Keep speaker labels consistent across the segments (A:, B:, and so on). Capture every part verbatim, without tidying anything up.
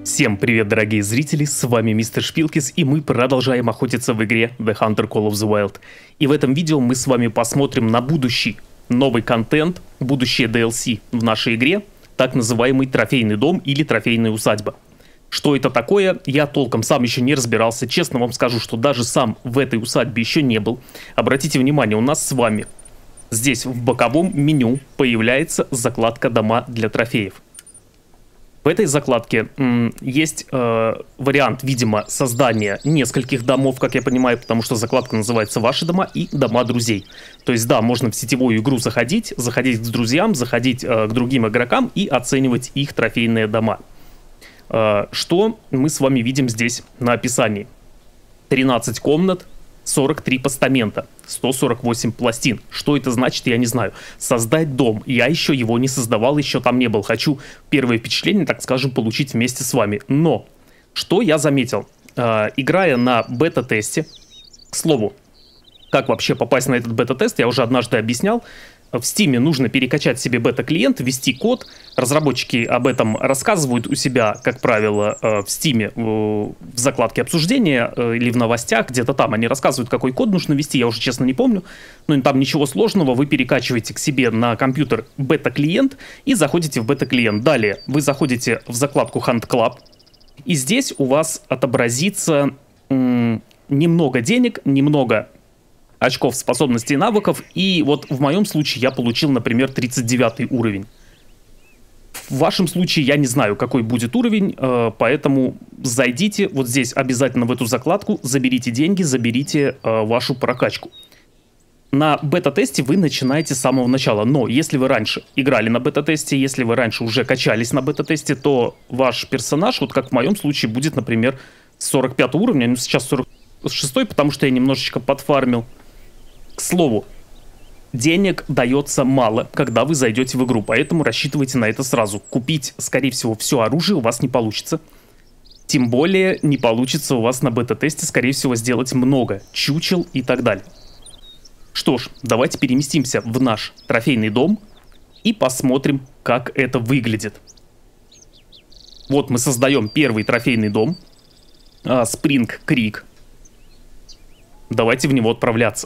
A: Всем привет, дорогие зрители, с вами мистер Шпилкис, и мы продолжаем охотиться в игре The Hunter Call of the Wild. И в этом видео мы с вами посмотрим на будущий новый контент, будущее ди эл си в нашей игре, так называемый трофейный дом или трофейная усадьба. Что это такое, я толком сам еще не разбирался, честно вам скажу, что даже сам в этой усадьбе еще не был. Обратите внимание, у нас с вами здесь в боковом меню появляется закладка «Дома для трофеев». В этой закладке м, есть э, вариант, видимо, создания нескольких домов, как я понимаю, потому что закладка называется «Ваши дома» и «Дома друзей». То есть, да, можно в сетевую игру заходить, заходить к друзьям, заходить э, к другим игрокам и оценивать их трофейные дома. Э, что мы с вами видим здесь на описании? тринадцать комнат, сорок три постамента, сто сорок восемь пластин. Что это значит, я не знаю. Создать дом. Я еще его не создавал, еще там не был. Хочу первое впечатление, так скажем, получить вместе с вами. Но, что я заметил? Э, играя на бета-тесте, к слову, как вообще попасть на этот бета-тест, я уже однажды объяснял. В Steam нужно перекачать себе бета-клиент, ввести код. Разработчики об этом рассказывают у себя, как правило, в Steam, в закладке обсуждения или в новостях, где-то там. Они рассказывают, какой код нужно ввести, я уже честно не помню. Но там ничего сложного, вы перекачиваете к себе на компьютер бета-клиент и заходите в бета-клиент. Далее вы заходите в закладку Hunt Club, и здесь у вас отобразится м- немного денег, немного очков способностей и навыков, и вот в моем случае я получил, например, тридцать девятый уровень. В вашем случае я не знаю, какой будет уровень, поэтому зайдите вот здесь обязательно в эту закладку, заберите деньги, заберите вашу прокачку. На бета-тесте вы начинаете с самого начала, но если вы раньше играли на бета-тесте, если вы раньше уже качались на бета-тесте, то ваш персонаж, вот как в моем случае, будет, например, с сорок пятого уровня, ну сейчас сорок шестой, потому что я немножечко подфармил. К слову, денег дается мало, когда вы зайдете в игру, поэтому рассчитывайте на это сразу. Купить, скорее всего, все оружие у вас не получится. Тем более не получится у вас на бета-тесте, скорее всего, сделать много чучел и так далее. Что ж, давайте переместимся в наш трофейный дом и посмотрим, как это выглядит. Вот мы создаем первый трофейный дом. Спринг Крик. Давайте в него отправляться.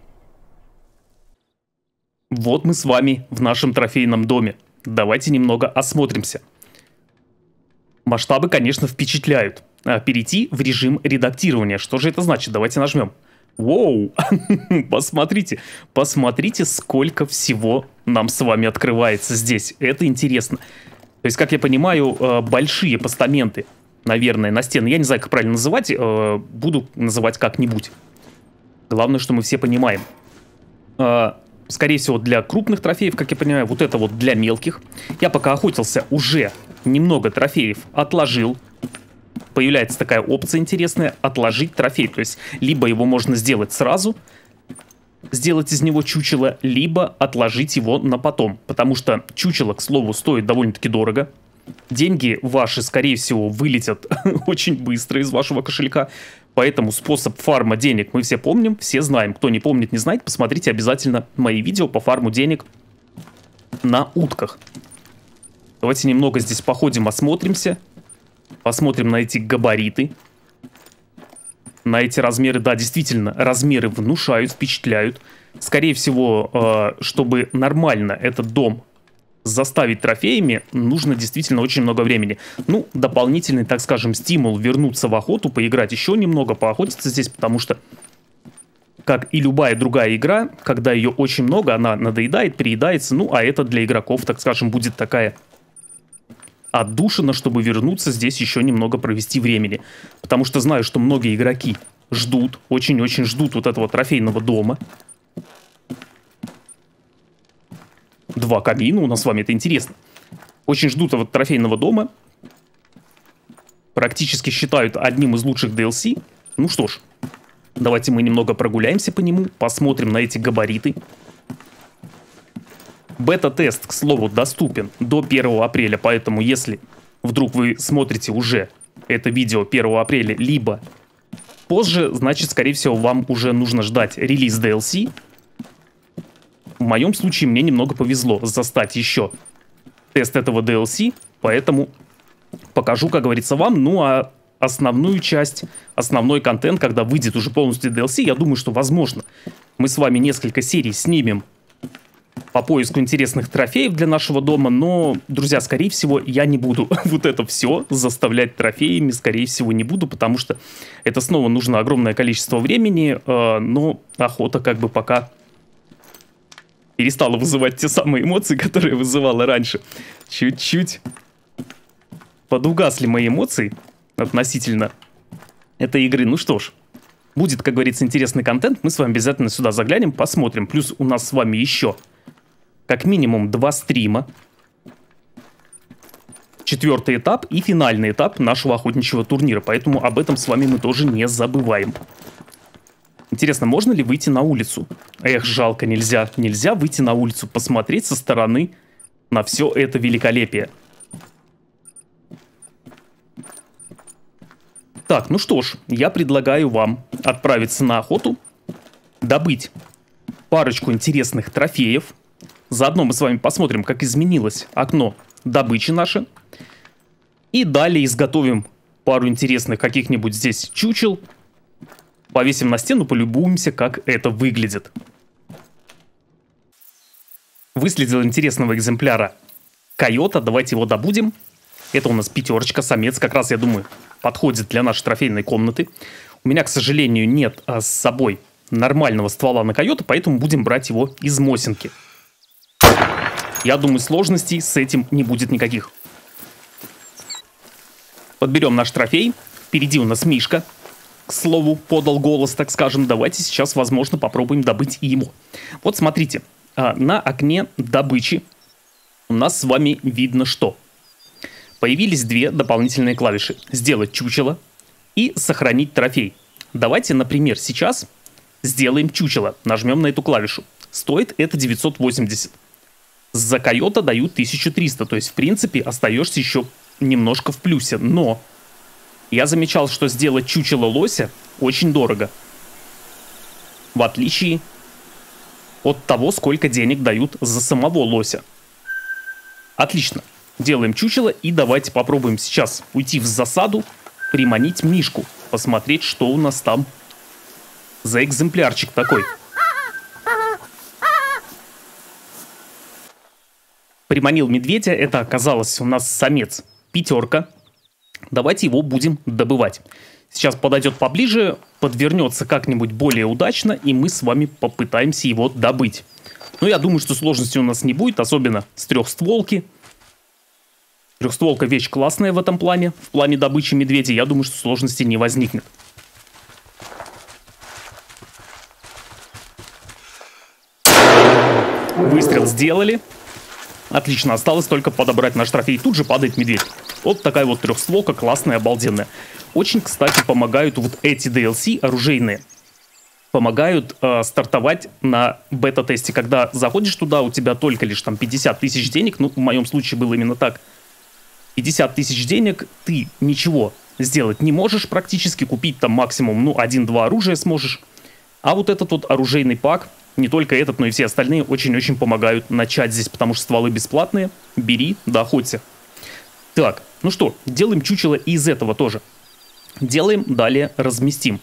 A: Вот мы с вами в нашем трофейном доме. Давайте немного осмотримся. Масштабы, конечно, впечатляют. А, перейти в режим редактирования. Что же это значит? Давайте нажмем. Воу! Посмотрите. Посмотрите, сколько всего нам с вами открывается здесь. Это интересно. То есть, как я понимаю, большие постаменты, наверное, на стены. Я не знаю, как правильно называть. Буду называть как-нибудь. Главное, что мы все понимаем. Скорее всего, для крупных трофеев, как я понимаю, вот это вот для мелких. Я пока охотился, уже немного трофеев отложил. Появляется такая опция интересная, отложить трофей. То есть, либо его можно сделать сразу, сделать из него чучело, либо отложить его на потом. Потому что чучело, к слову, стоит довольно-таки дорого. Деньги ваши, скорее всего, вылетят очень быстро из вашего кошелька. Поэтому способ фарма денег мы все помним, все знаем. Кто не помнит, не знает, посмотрите обязательно мои видео по фарму денег на утках. Давайте немного здесь походим, осмотримся. Посмотрим на эти габариты. На эти размеры. Да, действительно, размеры внушают, впечатляют. Скорее всего, чтобы нормально этот дом заставить трофеями, нужно действительно очень много времени. Ну, дополнительный, так скажем, стимул вернуться в охоту, поиграть еще немного, поохотиться здесь, потому что, как и любая другая игра, когда ее очень много, она надоедает, переедается, ну, а это для игроков, так скажем, будет такая отдушина, чтобы вернуться здесь еще немного провести времени. Потому что знаю, что многие игроки ждут, очень-очень ждут вот этого трофейного дома. Два камина у нас с вами, это интересно. Очень ждут этого трофейного дома. Практически считают одним из лучших ди эл си. Ну что ж, давайте мы немного прогуляемся по нему, посмотрим на эти габариты. Бета-тест, к слову, доступен до первого апреля, поэтому если вдруг вы смотрите уже это видео первого апреля, либо позже, значит, скорее всего, вам уже нужно ждать релиз ди эл си. В моем случае мне немного повезло застать еще тест этого ди эл си, поэтому покажу, как говорится, вам. Ну а основную часть, основной контент, когда выйдет уже полностью ди эл си, я думаю, что возможно мы с вами несколько серий снимем по поиску интересных трофеев для нашего дома, но, друзья, скорее всего, я не буду вот это все заставлять трофеями, скорее всего, не буду, потому что это снова нужно огромное количество времени, э, но охота как бы пока перестала вызывать те самые эмоции, которые вызывала раньше. Чуть-чуть подугасли мои эмоции относительно этой игры. Ну что ж, будет, как говорится, интересный контент, мы с вами обязательно сюда заглянем, посмотрим. Плюс у нас с вами еще как минимум два стрима. Четвертый этап и финальный этап нашего охотничьего турнира. Поэтому об этом с вами мы тоже не забываем. Интересно, можно ли выйти на улицу? Эх, жалко, нельзя. Нельзя выйти на улицу, посмотреть со стороны на все это великолепие. Так, ну что ж, я предлагаю вам отправиться на охоту, добыть парочку интересных трофеев. Заодно мы с вами посмотрим, как изменилось окно добычи наше. И далее изготовим пару интересных каких-нибудь здесь чучел. Повесим на стену, полюбуемся, как это выглядит. Выследил интересного экземпляра койота. Давайте его добудем. Это у нас пятерочка, самец. Как раз, я думаю, подходит для нашей трофейной комнаты. У меня, к сожалению, нет а, с собой нормального ствола на койота, поэтому будем брать его из Мосинки. Я думаю, сложностей с этим не будет никаких. Подберем наш трофей. Впереди у нас Мишка. К слову, подал голос, так скажем. Давайте сейчас, возможно, попробуем добыть и ему. Вот смотрите. На окне добычи у нас с вами видно что. Появились две дополнительные клавиши. Сделать чучело и сохранить трофей. Давайте, например, сейчас сделаем чучело. Нажмем на эту клавишу. Стоит это девятьсот восемьдесят. За койота дают тысячу триста. То есть, в принципе, остаешься еще немножко в плюсе. Но я замечал, что сделать чучело лося очень дорого. В отличие от того, сколько денег дают за самого лося. Отлично. Делаем чучело и давайте попробуем сейчас уйти в засаду, приманить Мишку. Посмотреть, что у нас там за экземплярчик такой. Приманил медведя, это оказалось у нас самец пятерка. Давайте его будем добывать. Сейчас подойдет поближе, подвернется как-нибудь более удачно, и мы с вами попытаемся его добыть. Но я думаю, что сложности у нас не будет, особенно с трехстволки. Трехстволка вещь классная в этом плане, в плане добычи медведя. Я думаю, что сложности не возникнет. Выстрел сделали. Отлично, осталось только подобрать наш трофей. Тут же падает медведь. Вот такая вот трехстволка, классная, обалденная. Очень, кстати, помогают вот эти ди эл си оружейные. Помогают э, стартовать на бета-тесте. Когда заходишь туда, у тебя только лишь там пятьдесят тысяч денег. Ну, в моем случае было именно так. пятьдесят тысяч денег, ты ничего сделать не можешь практически. Купить там максимум, ну, один-два оружия сможешь. А вот этот вот оружейный пак, не только этот, но и все остальные очень-очень помогают начать здесь, потому что стволы бесплатные. Бери, да охоться. Так, ну что, делаем чучело и из этого тоже. Делаем, далее разместим.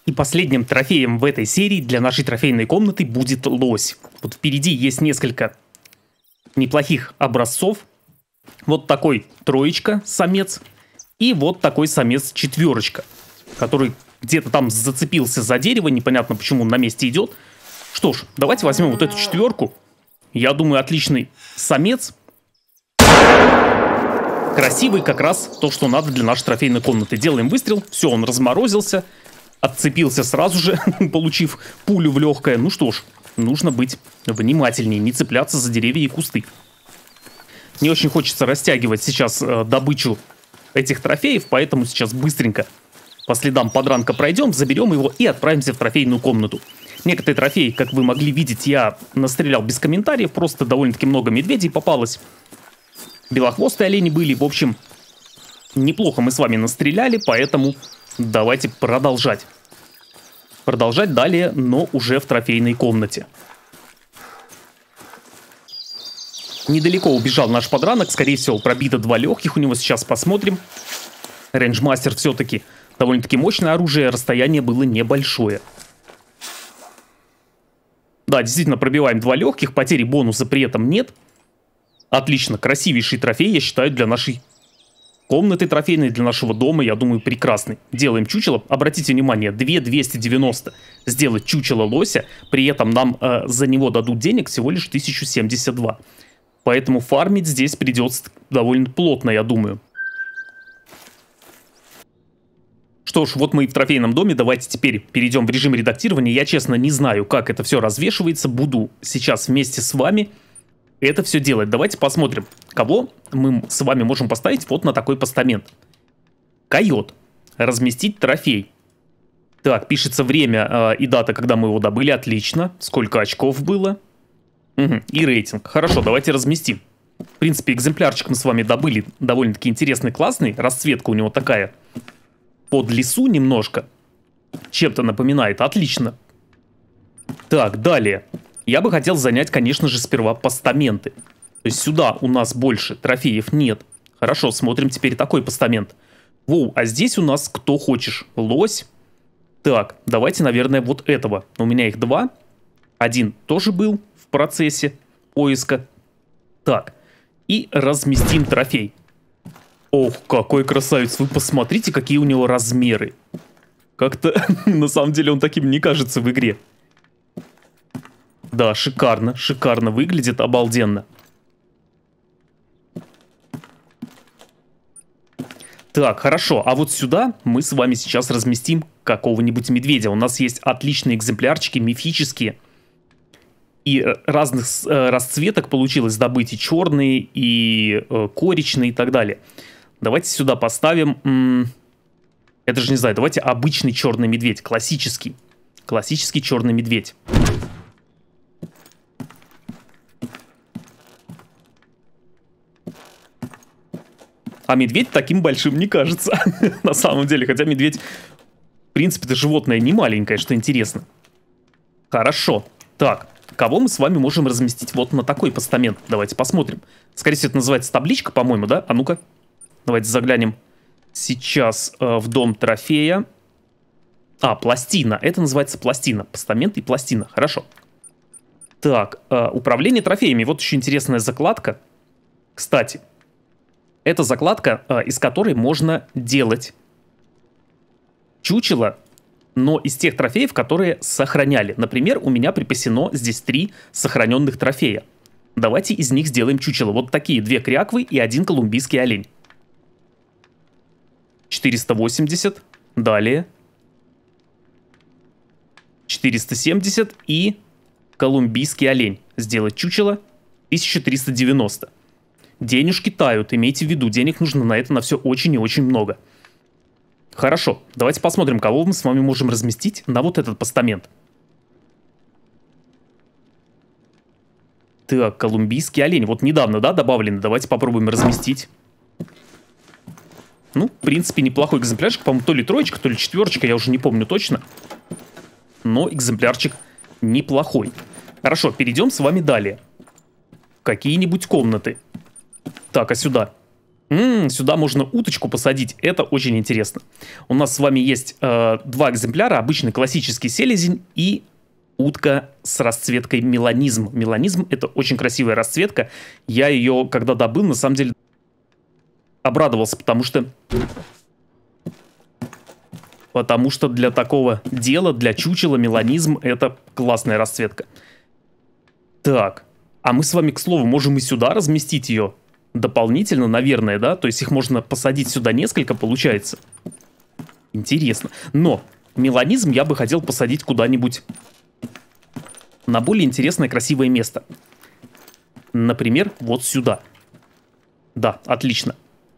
A: И последним трофеем в этой серии для нашей трофейной комнаты будет лось. Вот впереди есть несколько неплохих образцов. Вот такой троечка, самец. И вот такой самец четверочка, который где-то там зацепился за дерево. Непонятно, почему он на месте идет. Что ж, давайте возьмем вот эту четверку. Я думаю, отличный самец. Красивый, как раз то, что надо для нашей трофейной комнаты. Делаем выстрел. Все, он разморозился. Отцепился сразу же, получив пулю в легкое. Ну что ж, нужно быть внимательнее, не цепляться за деревья и кусты. Не очень хочется растягивать сейчас э, добычу этих трофеев, поэтому сейчас быстренько по следам подранка пройдем, заберем его и отправимся в трофейную комнату. Некоторые трофеи, как вы могли видеть, я настрелял без комментариев, просто довольно-таки много медведей попалось. Белохвостые олени были, в общем, неплохо мы с вами настреляли, поэтому давайте продолжать. Продолжать далее, но уже в трофейной комнате. Недалеко убежал наш подранок, скорее всего, пробито два легких у него, сейчас посмотрим. Рейнджмастер все-таки довольно-таки мощное оружие, расстояние было небольшое. Да, действительно, пробиваем два легких, потери бонуса при этом нет. Отлично, красивейший трофей, я считаю, для нашей комнаты трофейной, для нашего дома, я думаю, прекрасный. Делаем чучело, обратите внимание, две тысячи двести девяносто сделать чучело лося, при этом нам э, за него дадут денег всего лишь тысячу семьдесят два. Поэтому фармить здесь придется довольно плотно, я думаю. Что ж, вот мы и в трофейном доме, давайте теперь перейдем в режим редактирования. Я, честно, не знаю, как это все развешивается, буду сейчас вместе с вами это все делать. Давайте посмотрим, кого мы с вами можем поставить вот на такой постамент. Койот. Разместить трофей. Так, пишется время э, и дата, когда мы его добыли, отлично. Сколько очков было. Угу. И рейтинг. Хорошо, давайте разместим. В принципе, экземплярчик мы с вами добыли довольно-таки интересный, классный. Расцветка у него такая под лесу немножко. Чем-то напоминает. Отлично. Так, далее. Я бы хотел занять, конечно же, сперва постаменты. То есть сюда у нас больше трофеев нет. Хорошо, смотрим теперь такой постамент. Воу, а здесь у нас кто хочешь. Лось. Так, давайте, наверное, вот этого. У меня их два. Один тоже был в процессе поиска. Так, и разместим трофей. Ох, какой красавец. Вы посмотрите, какие у него размеры. Как-то, на самом деле, он таким не кажется в игре. Да, шикарно, шикарно выглядит, обалденно. Так, хорошо, а вот сюда мы с вами сейчас разместим какого-нибудь медведя. У нас есть отличные экземплярчики, мифические. И разных э, расцветок получилось добыть, и черные, и э, коричные, и так далее. Давайте сюда поставим... М я даже не знаю, давайте обычный черный медведь, классический. Классический черный медведь. А медведь таким большим не кажется, на самом деле. Хотя медведь, в принципе, это животное не маленькое, что интересно. Хорошо. Так, кого мы с вами можем разместить вот на такой постамент? Давайте посмотрим. Скорее всего, это называется табличка, по-моему, да? А ну-ка. Давайте заглянем сейчас э, в дом трофея. А, пластина. Это называется пластина. Постамент и пластина. Хорошо. Так, э, управление трофеями. Вот еще интересная закладка. Кстати. Это закладка, из которой можно делать чучело, но из тех трофеев, которые сохраняли. Например, у меня припасено здесь три сохраненных трофея. Давайте из них сделаем чучело. Вот такие две кряквы и один колумбийский олень. четыреста восемьдесят. Далее. четыреста семьдесят и колумбийский олень. Сделать чучело тысяча триста девяносто. Денежки тают, имейте в виду, денег нужно на это на все очень и очень много. Хорошо, давайте посмотрим, кого мы с вами можем разместить на вот этот постамент. Так, колумбийский олень, вот недавно, да, добавлены, давайте попробуем разместить. Ну, в принципе, неплохой экземплярчик, по-моему, то ли троечка, то ли четверочка, я уже не помню точно. Но экземплярчик неплохой. Хорошо, перейдем с вами далее. Какие-нибудь комнаты. Так, а сюда? М-м, сюда можно уточку посадить, это очень интересно. У нас с вами есть э, два экземпляра, обычный классический селезень и утка с расцветкой меланизм. Меланизм — это очень красивая расцветка. Я ее, когда добыл, на самом деле обрадовался, потому что... Потому что для такого дела, для чучела, меланизм — это классная расцветка. Так, а мы с вами, к слову, можем и сюда разместить ее дополнительно, наверное, да? То есть их можно посадить сюда несколько, получается. Интересно. Но меланизм я бы хотел посадить куда-нибудь на более интересное, красивое место. Например, вот сюда. Да, отлично.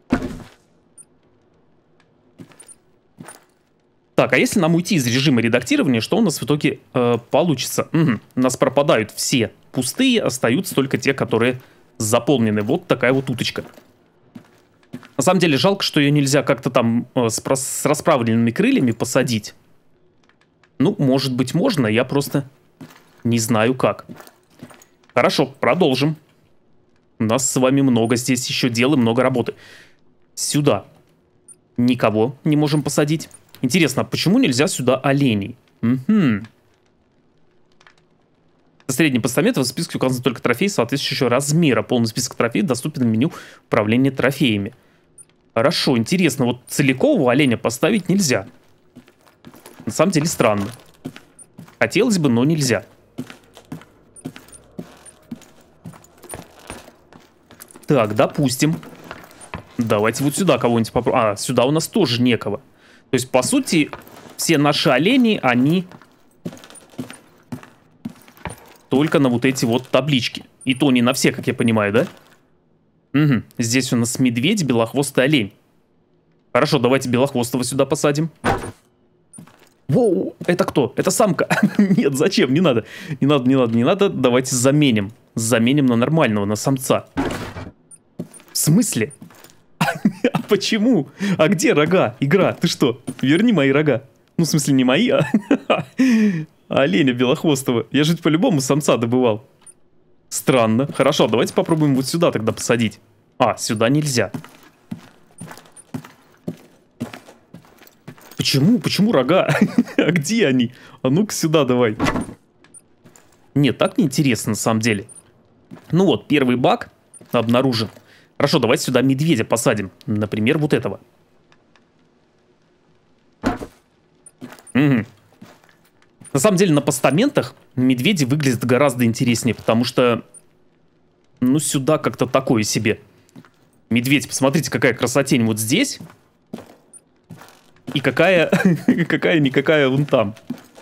A: Так, а если нам уйти из режима редактирования, что у нас в итоге э, получится? Угу. У нас пропадают все пустые, остаются только те, которые заполнены. Вот такая вот уточка. На самом деле жалко, что ее нельзя как-то там э, с, с расправленными крыльями посадить. Ну, может быть, можно, я просто не знаю как. Хорошо, продолжим. У нас с вами много здесь еще дел и много работы. Сюда никого не можем посадить. Интересно, а почему нельзя сюда оленей? Угу. Средний постамент в списке указан только трофей соответствующего размера. Полный список трофеев доступен в меню управления трофеями. Хорошо, интересно, вот целикового оленя поставить нельзя. На самом деле странно. Хотелось бы, но нельзя. Так, допустим. Давайте вот сюда кого-нибудь попробуем. А, сюда у нас тоже некого. То есть, по сути, все наши олени, они... только на вот эти вот таблички. И то не на все, как я понимаю, да? Угу. Здесь у нас медведь, белохвостый олень. Хорошо, давайте белохвостого сюда посадим. Воу, это кто? Это самка. Нет, зачем? Не надо. Не надо, не надо, не надо. Давайте заменим. Заменим на нормального, на самца. В смысле? А почему? А где рога? Игра, ты что? Верни мои рога. Ну, в смысле, не мои, а... оленя белохвостого. Я же по-любому самца добывал. Странно. Хорошо, давайте попробуем вот сюда тогда посадить. А, сюда нельзя. Почему? Почему рога? А где они? А ну-ка сюда давай. Нет, так неинтересно на самом деле. Ну вот, первый баг обнаружен. Хорошо, давайте сюда медведя посадим. Например, вот этого. Угу. На самом деле, на постаментах медведи выглядят гораздо интереснее, потому что, ну, сюда как-то такое себе. Медведь, посмотрите, какая красотень вот здесь. И какая, какая-никакая вон там.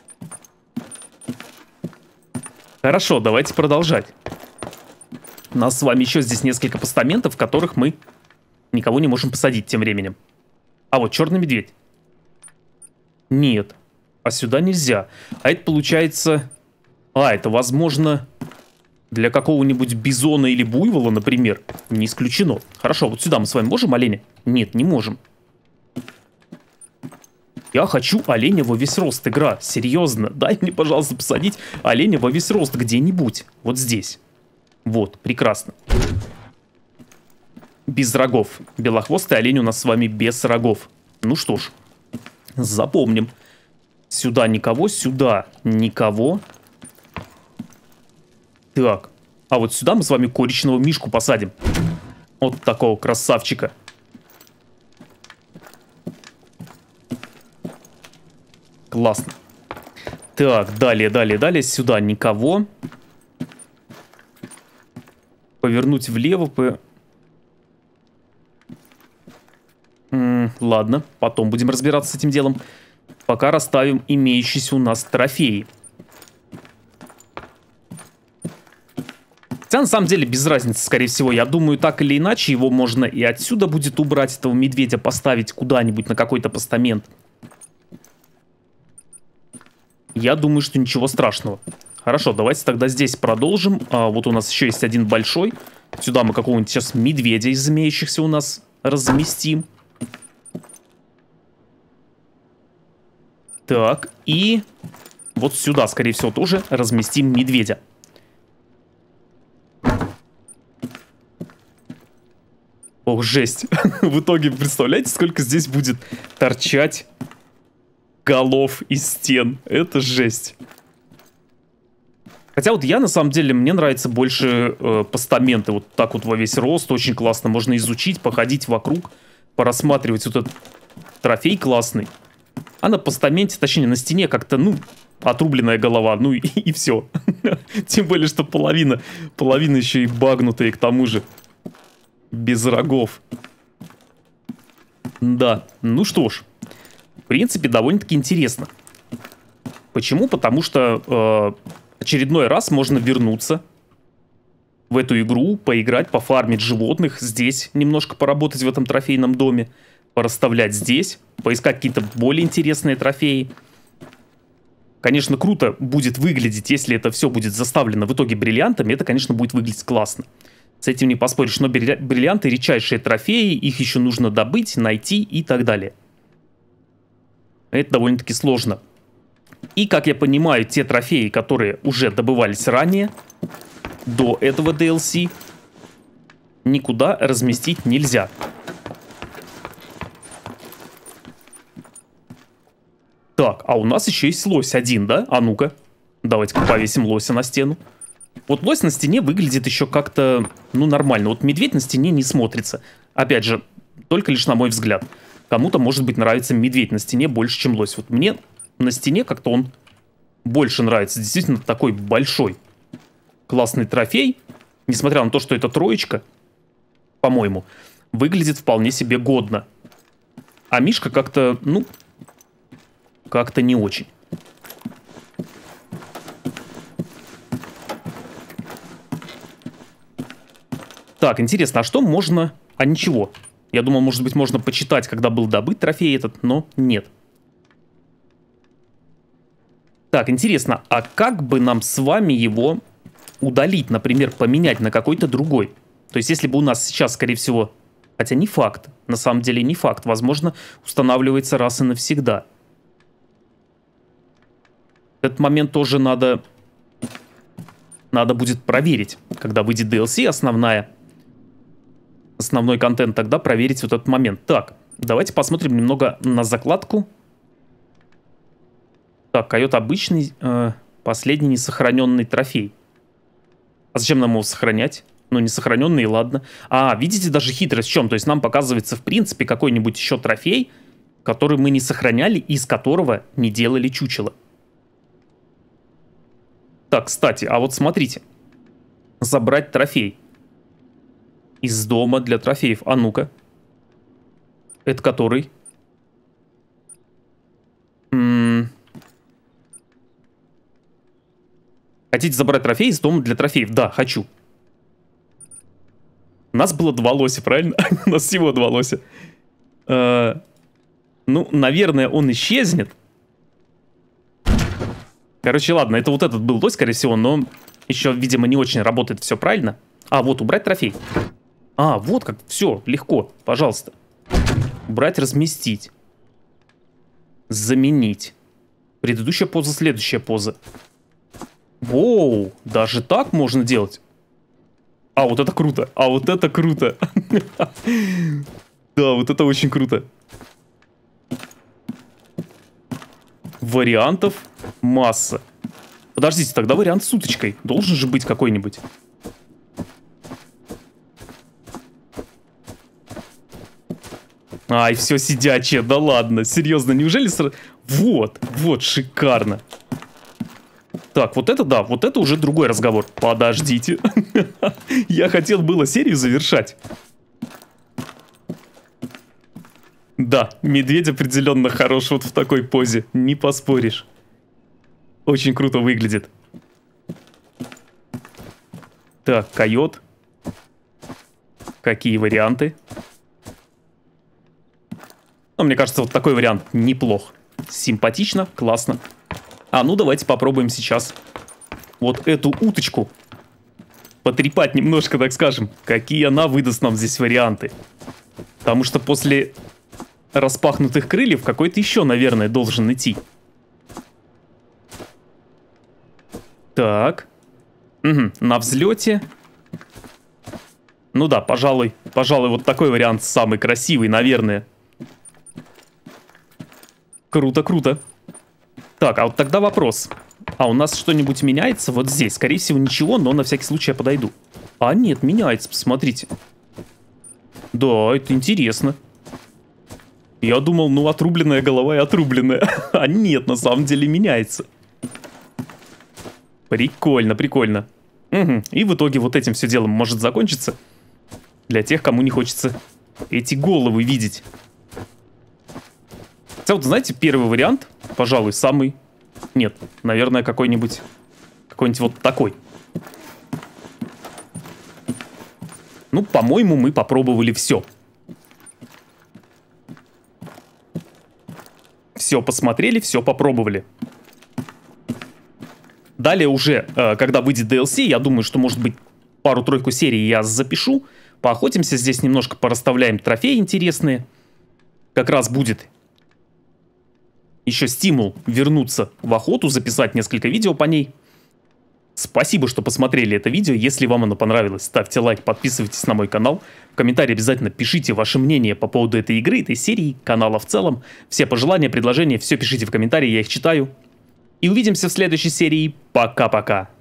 A: Хорошо, давайте продолжать. У нас с вами еще здесь несколько постаментов, в которых мы никого не можем посадить тем временем. А вот черный медведь. Нет. А сюда нельзя. А это получается... А, это возможно для какого-нибудь бизона или буйвола, например. Не исключено. Хорошо, вот сюда мы с вами можем оленя? Нет, не можем. Я хочу оленя во весь рост, игра. Серьезно. Дай мне, пожалуйста, посадить оленя во весь рост где-нибудь. Вот здесь. Вот, прекрасно. Без рогов. Белохвостый олень у нас с вами без рогов. Ну что ж, запомним. Сюда никого, сюда никого. Так, а вот сюда мы с вами коричневого мишку посадим. Вот такого красавчика. Классно. Так, далее, далее, далее. Сюда никого. Повернуть влево. По... М-м, ладно, потом будем разбираться с этим делом. Пока расставим имеющиеся у нас трофеи. Хотя на самом деле без разницы, скорее всего. Я думаю, так или иначе его можно и отсюда будет убрать, этого медведя поставить куда-нибудь на какой-то постамент. Я думаю, что ничего страшного. Хорошо, давайте тогда здесь продолжим. А, вот у нас еще есть один большой. Сюда мы какого-нибудь сейчас медведя из имеющихся у нас разместим. Так, и вот сюда, скорее всего, тоже разместим медведя. Ох, жесть. В итоге, представляете, сколько здесь будет торчать голов из стен. Это жесть. Хотя вот я, на самом деле, мне нравится больше э, постаменты. Вот так вот во весь рост. Очень классно. Можно изучить, походить вокруг, порассматривать вот этот трофей классный. А на постаменте, точнее, на стене как-то, ну, отрубленная голова. Ну и, и все. Тем более, что половина, половина еще и багнутая, к тому же. Без рогов. Да, ну что ж. В принципе, довольно-таки интересно. Почему? Потому что э, очередной раз можно вернуться в эту игру, поиграть, пофармить животных, здесь немножко поработать в этом трофейном доме, порасставлять здесь, поискать какие-то более интересные трофеи. Конечно, круто будет выглядеть, если это все будет заставлено в итоге бриллиантами, это, конечно, будет выглядеть классно. С этим не поспоришь, но бриллианты — редчайшие трофеи, их еще нужно добыть, найти и так далее. Это довольно-таки сложно. И, как я понимаю, те трофеи, которые уже добывались ранее, до этого ди эл си, никуда разместить нельзя. Так, а у нас еще есть лось один, да? А ну-ка, давайте-ка повесим лося на стену. Вот лось на стене выглядит еще как-то, ну, нормально. Вот медведь на стене не смотрится. Опять же, только лишь на мой взгляд. Кому-то, может быть, нравится медведь на стене больше, чем лось. Вот мне на стене как-то он больше нравится. Действительно, такой большой, классный трофей. Несмотря на то, что это троечка, по-моему, выглядит вполне себе годно. А мишка как-то, ну, как-то не очень. Так, интересно, а что можно... А ничего. Я думал, может быть, можно почитать, когда был добыт трофей этот, но нет. Так, интересно, а как бы нам с вами его удалить, например, поменять на какой-то другой? То есть, если бы у нас сейчас, скорее всего... Хотя не факт, на самом деле не факт. Возможно, устанавливается раз и навсегда. Этот момент тоже надо... Надо будет проверить, когда выйдет ди эл си основная... Основной контент, тогда проверить вот этот момент. Так, давайте посмотрим немного на закладку. Так, койот обычный, э, последний несохраненный трофей. А зачем нам его сохранять? Ну, несохраненный, ладно. А, видите, даже хитрость в чем? То есть нам показывается, в принципе, какой-нибудь еще трофей, который мы не сохраняли и из которого не делали чучело. Так, кстати, а вот смотрите. Забрать трофей. Из дома для трофеев. А ну-ка. Это который? М-м- Хотите забрать трофей из дома для трофеев? Да, хочу. У нас было два лося, правильно? У нас всего два лося. Ну, наверное, он исчезнет. Короче, ладно, это вот этот был лось, скорее всего, но еще, видимо, не очень работает все правильно. А, вот, убрать трофей. А, вот как, все, легко, пожалуйста. Убрать, разместить. Заменить. Предыдущая поза, следующая поза. Воу, даже так можно делать? А, вот это круто, а вот это круто. Да, вот это очень круто. Вариантов масса. Подождите, тогда вариант с уточкой. Должен же быть какой-нибудь. Ай, все сидячее, да ладно, серьезно, неужели сразу... Вот, вот, шикарно. Так, вот это да, вот это уже другой разговор. Подождите. Я хотел было серию завершать. Да, медведь определенно хорош вот в такой позе, не поспоришь. Очень круто выглядит. Так, койот. Какие варианты? Ну, мне кажется, вот такой вариант неплох. Симпатично, классно. А ну давайте попробуем сейчас вот эту уточку потрепать немножко, так скажем. Какие она выдаст нам здесь варианты. Потому что после распахнутых крыльев какой-то еще, наверное, должен идти. Так. Угу. На взлете. Ну да, пожалуй, пожалуй, вот такой вариант самый красивый, наверное. Круто, круто. Так, а вот тогда вопрос. А у нас что-нибудь меняется вот здесь? Скорее всего, ничего, но на всякий случай я подойду. А нет, меняется, посмотрите. Да, это интересно. Я думал, ну, отрубленная голова и отрубленная. А нет, на самом деле меняется. Прикольно, прикольно. Угу. И в итоге вот этим все делом может закончиться. Для тех, кому не хочется эти головы видеть. Хотя вот, знаете, первый вариант, пожалуй, самый... Нет, наверное, какой-нибудь... Какой-нибудь вот такой. Ну, по-моему, мы попробовали все. Все посмотрели, все попробовали. Далее уже, э, когда выйдет ди эл си, я думаю, что, может быть, пару-тройку серий я запишу. Поохотимся здесь немножко, порасставляем трофеи интересные. Как раз будет еще стимул вернуться в охоту, записать несколько видео по ней. Спасибо, что посмотрели это видео. Если вам оно понравилось, ставьте лайк, подписывайтесь на мой канал. В комментарии обязательно пишите ваше мнение по поводу этой игры, этой серии, канала в целом. Все пожелания, предложения, все пишите в комментарии, я их читаю. И увидимся в следующей серии. Пока-пока.